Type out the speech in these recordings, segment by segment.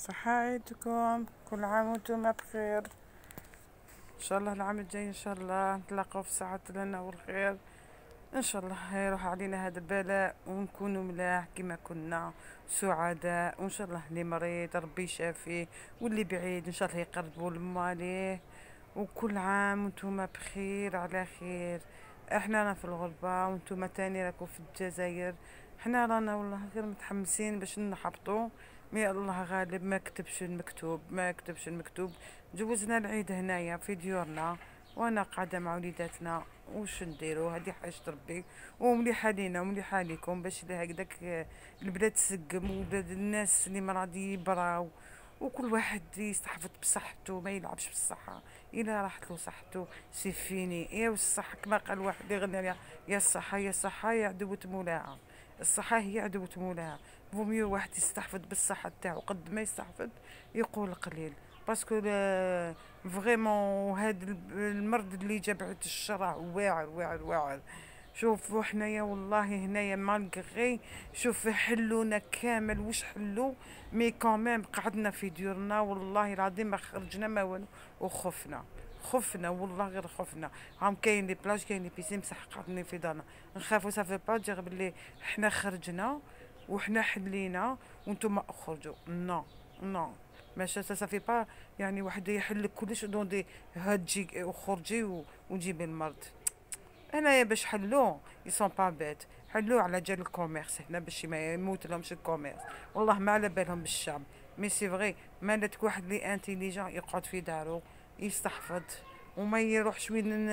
صحة عيدكم، كل عام وانتم بخير. ان شاء الله العام الجاي ان شاء الله نتلاقوا في ساعة لنا والخير. ان شاء الله يروح علينا هذا البلاء ونكونوا ملاح كما كنا سعداء، وان شاء الله اللي مريض ربي يشافيه، واللي بعيد ان شاء الله يقربوا لماليه. وكل عام وانتم بخير على خير. احنا رانا في الغربة وانتم تاني راكو في الجزائر. احنا رانا والله غير متحمسين باش نحبطوا، مي الله غالب، ما كتبش المكتوب ما كتبش المكتوب. جوزنا العيد هنايا في ديورنا، وانا قاعده مع وليداتنا. وش نديرو، هذه حاجه ربي، ومليحه لينا ومليحه ليكم باش هكداك البلاد تسقم، وبلاد الناس اللي مرضي يبراو، وكل واحد يستحفظ بصحته، ما يلعبش بالصحة. إلا راحت له صحته سيفيني يا الصحة، كما قال واحد يغني عليها: يا الصحة يا الصحة يا عدوة مولاها. الصحة هي عدوة مولاها. فوميو واحد يستحفظ بالصحة تاعو قد ما يستحفظ يقول قليل. باسكو فريمون هاد المرض اللي جا بعد الشرع واعر واعر واعر. شوفوا حنايا والله هنايا مالغري، شوف حلونا كامل وش حلو، مي كوميم قعدنا في ديورنا والله العظيم ما خرجنا ما والو، وخفنا خفنا والله غير خفنا. هام كاين لي بلاج كاين لي بيسين، بصح قعدنا في دارنا نخافو. صافي با دير بلي حنا خرجنا وحنا حلينا وانتم اخرجوا. نو نو، ماشي صافي با، يعني واحد يحلك كلش دون دي هتجي وخرجي وجيبي المرض. هنايا باش حلوه يسون با بيت، حلوه على جال الكوميرس هنا باش ما يموت لهمش الكوميرس. والله ما على بالهم بالشعب، مي سي فغي مالتك واحد لي انتيليجون يقعد في دارو يستحفظ، وما يروحش وين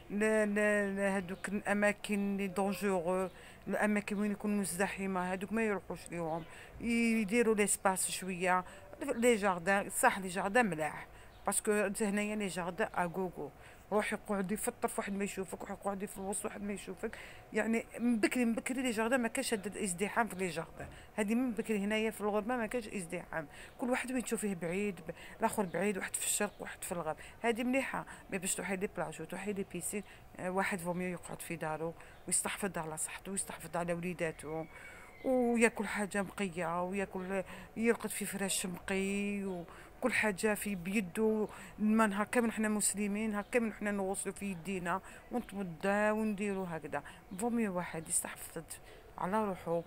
هادوك الاماكن لي دونجورو، الاماكن وين يكون مزدحمه هادوك ما يروحوش ليهم. يديروا ليسباس شويه، لي جاردان صح، لي جاردان ملاح، باسكو هنايا لي جاردان اغوغو. روح يقعد يفطر في واحد ما يشوفك، روح يقعد في الوسط واحد ما يشوفك. يعني من بكري من بكري لي جاردان ما كانش هاد الازدحام في لي جاردان هادي، من بكري هنايا في الغربه ما كانش ازدحام. كل واحد وين تشوفيه بعيد، الاخر بعيد، واحد في الشرق واحد في الغرب. هادي مليحه، مي باش تروحي لي بلاج وتروحي لي بيسين، واحد فوميو يقعد في دارو ويستحفظ على صحته ويستحفظ على وليداته، وياكل حاجه نقيه، وياكل يرقد في فراش نقي، وكل حاجه في بيدو. من هكا من حنا مسلمين، هكا من حنا نغسلوا في يدينا ونتوضا ونديروا هكذا. فمي واحد يستحفظ على روحو،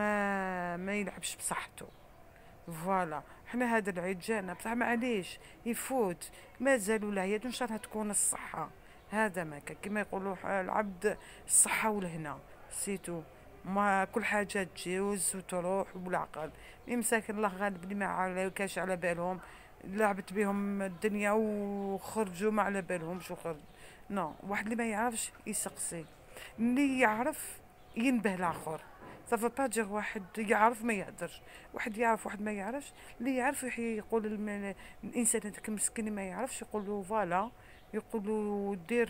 ما يلعبش بصحته. فوالا حنا هذا العيد جانا بصح معليش يفوت، مازال العيد وان شاء الله تكون الصحه. هذا ما كان كما يقولوا العبد الصحه والهنا سيتو. ما كل حاجه تجوز وتروح بالعقل. مساكن الله غالب اللي ما على كاش على بالهم، لعبت بهم الدنيا وخرجوا ما على بالهم شو خرج. نو، واحد اللي ما يعرفش يسقسي، اللي يعرف ينبه الاخر. صافا با دير واحد يعرف ما يهدرش، واحد يعرف واحد ما يعرفش. اللي يعرف يقول الانسان هذاك المسكين اللي ما يعرفش يقول له فوالا، يقول له دير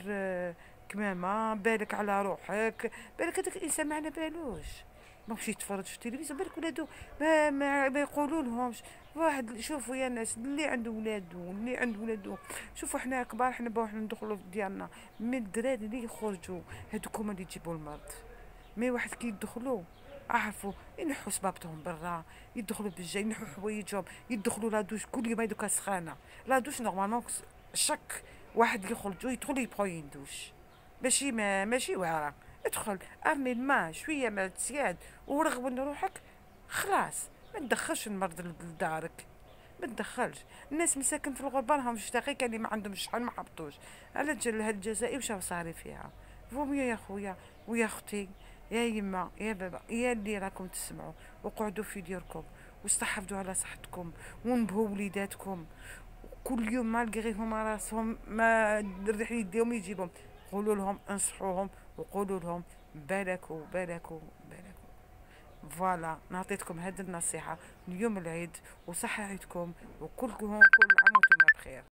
كمامه، بالك على روحك، بالك هذاك الانسان ما على بالوش، ماهوش يتفرج في التلفزيون. بالك ولادو ما يقولوا لهمش. واحد شوفوا يا ناس اللي عنده ولادو اللي عنده ولادو، شوفوا حنا كبار حنا بروح ندخلوا في ديالنا، من الدراري اللي يخرجوا هذوك هما اللي يجيبوا المرض. مي واحد كي يدخلوا عرفوا ينحوا صبابتهم برا، يدخلوا بالجاي ينحوا حوايجهم، يدخلوا لا دوش كل يوم يدوكا سخانه. لا دوش نورمالمون شك واحد يخرجوا يدخل يبقوا يندوش، ماشي واعره. ادخل ارمي الماء شويه ماء تسياد ورغب روحك، خلاص ما تدخلش المرض لدارك، ما تدخلش. الناس مساكن في الغربه راهم مشتاقين، كان اللي ما عندهم شحال ما حبطوش على جال هاد الجزائر وشاو صاري فيها. فوميو يا خويا ويا اختي، يا يما يا بابا يا اللي راكم تسمعوا، وقعدوا في ديركم واستحفظوا على صحتكم ونبهوا وليداتكم. كل يوم مالغري هما راسهم ما الريح يديهم يجيبهم، قولوا لهم انصحوهم وقولوا لهم بالكوا بالكوا بالكوا. فوالا نعطيتكم هذه النصيحة اليوم العيد، وصحة عيدكم، وكل عام وانتم بخير.